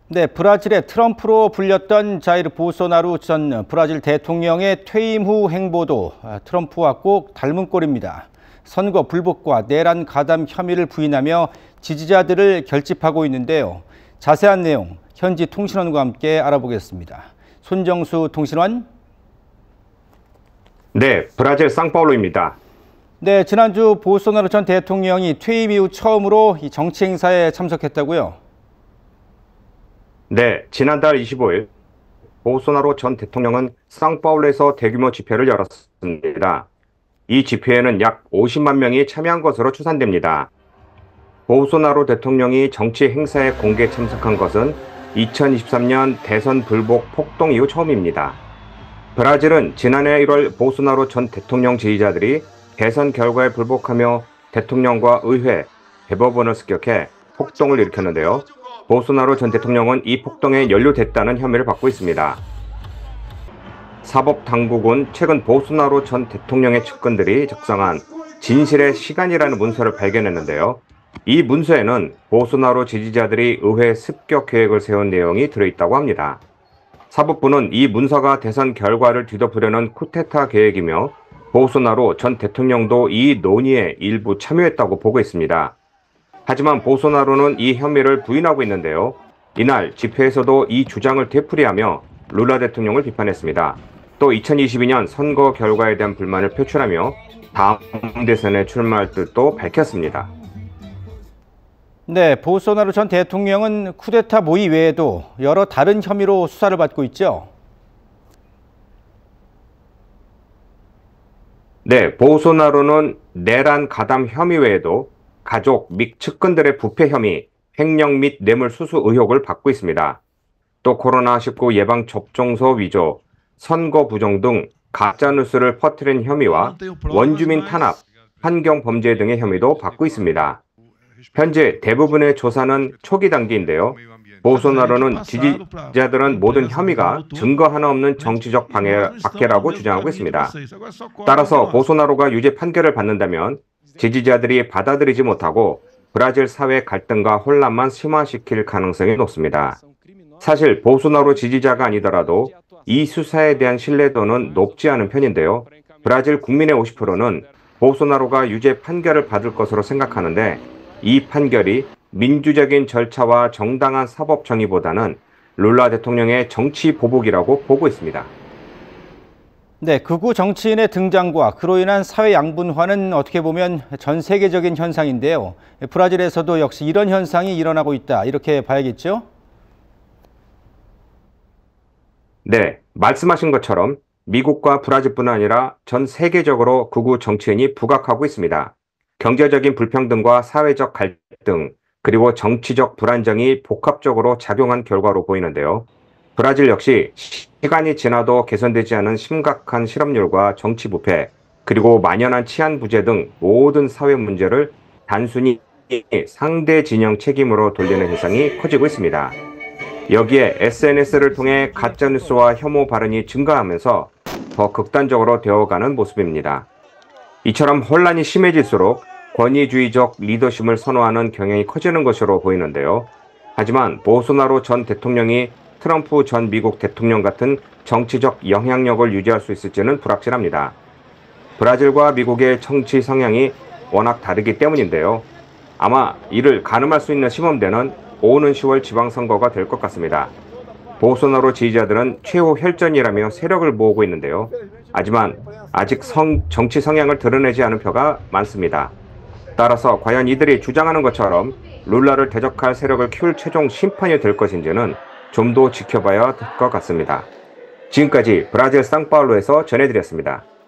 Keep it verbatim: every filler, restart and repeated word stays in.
네, 브라질의 트럼프로 불렸던 자이르 보소나루 전 브라질 대통령의 퇴임 후 행보도 트럼프와 꼭 닮은 꼴입니다. 선거 불복과 내란 가담 혐의를 부인하며 지지자들을 결집하고 있는데요. 자세한 내용 현지 통신원과 함께 알아보겠습니다. 손정수 통신원. 네, 브라질 상파울루입니다. 네, 지난주 보소나루 전 대통령이 퇴임 이후 처음으로 이 정치 행사에 참석했다고요? 네, 지난달 이십오일 보소나루 전 대통령은 상파울루에서 대규모 집회를 열었습니다. 이 집회에는 약 오십만 명이 참여한 것으로 추산됩니다. 보소나루 대통령이 정치 행사에 공개 참석한 것은 이천이십삼 년 대선 불복 폭동 이후 처음입니다. 브라질은 지난해 일월 보소나루 전 대통령 지지자들이 대선 결과에 불복하며 대통령과 의회, 대법원을 습격해 폭동을 일으켰는데요. 보소나루 전 대통령은 이 폭동에 연루됐다는 혐의를 받고 있습니다. 사법당국은 최근 보소나루 전 대통령의 측근들이 작성한 진실의 시간이라는 문서를 발견했는데요. 이 문서에는 보소나루 지지자들이 의회 습격 계획을 세운 내용이 들어있다고 합니다. 사법부는 이 문서가 대선 결과를 뒤덮으려는 쿠데타 계획이며 보소나루 전 대통령도 이 논의에 일부 참여했다고 보고 있습니다. 하지만 보소나루는 이 혐의를 부인하고 있는데요. 이날 집회에서도 이 주장을 되풀이하며 룰라 대통령을 비판했습니다. 또 이천이십이 년 선거 결과에 대한 불만을 표출하며 다음 대선에 출마할 뜻도 밝혔습니다. 네, 보소나루 전 대통령은 쿠데타 모의 외에도 여러 다른 혐의로 수사를 받고 있죠? 네, 보소나루는 내란 가담 혐의 외에도 가족 및 측근들의 부패 혐의, 횡령 및 뇌물 수수 의혹을 받고 있습니다. 또 코로나 십구 예방 접종서 위조, 선거 부정 등 가짜뉴스를 퍼뜨린 혐의와 원주민 탄압, 환경 범죄 등의 혐의도 받고 있습니다. 현재 대부분의 조사는 초기 단계인데요. 보소나루는 지지자들은 모든 혐의가 증거 하나 없는 정치적 방해, 박해라고 주장하고 있습니다. 따라서 보소나루가 유죄 판결을 받는다면 지지자들이 받아들이지 못하고 브라질 사회 갈등과 혼란만 심화시킬 가능성이 높습니다. 사실 보소나루 지지자가 아니더라도 이 수사에 대한 신뢰도는 높지 않은 편인데요. 브라질 국민의 오십 퍼센트는 보소나루가 유죄 판결을 받을 것으로 생각하는데 이 판결이 민주적인 절차와 정당한 사법 정의보다는 룰라 대통령의 정치 보복이라고 보고 있습니다. 네, 극우 정치인의 등장과 그로 인한 사회 양분화는 어떻게 보면 전 세계적인 현상인데요. 브라질에서도 역시 이런 현상이 일어나고 있다, 이렇게 봐야겠죠? 네, 말씀하신 것처럼 미국과 브라질뿐 아니라 전 세계적으로 극우 정치인이 부각하고 있습니다. 경제적인 불평등과 사회적 갈등, 그리고 정치적 불안정이 복합적으로 작용한 결과로 보이는데요. 브라질 역시 시간이 지나도 개선되지 않은 심각한 실업률과 정치 부패, 그리고 만연한 치안 부재 등 모든 사회 문제를 단순히 상대 진영 책임으로 돌리는 현상이 커지고 있습니다. 여기에 에스엔에스를 통해 가짜뉴스와 혐오 발언이 증가하면서 더 극단적으로 되어가는 모습입니다. 이처럼 혼란이 심해질수록 권위주의적 리더십을 선호하는 경향이 커지는 것으로 보이는데요. 하지만 보소나루 전 대통령이 트럼프 전 미국 대통령 같은 정치적 영향력을 유지할 수 있을지는 불확실합니다. 브라질과 미국의 정치 성향이 워낙 다르기 때문인데요. 아마 이를 가늠할 수 있는 시범대는 오는 시월 지방선거가 될 것 같습니다. 보소나루 지지자들은 최후 혈전이라며 세력을 모으고 있는데요. 하지만 아직 성, 정치 성향을 드러내지 않은 표가 많습니다. 따라서 과연 이들이 주장하는 것처럼 룰라를 대적할 세력을 키울 최종 심판이 될 것인지는 좀 더 지켜봐야 될 것 같습니다. 지금까지 브라질 상파울루에서 전해드렸습니다.